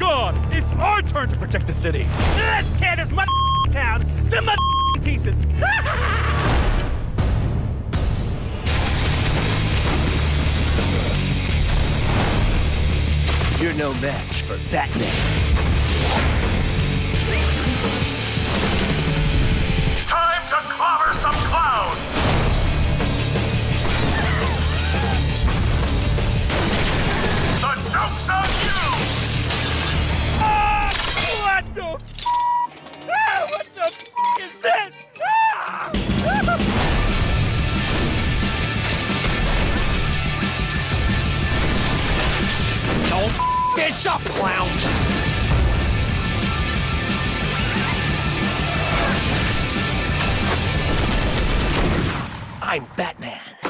God! It's our turn to protect the city! Let's tear this town to pieces! You're no match for Batman. Time to clobber some clowns! The joke's on you! What the what the is this? Don't this up, clowns! I'm Batman.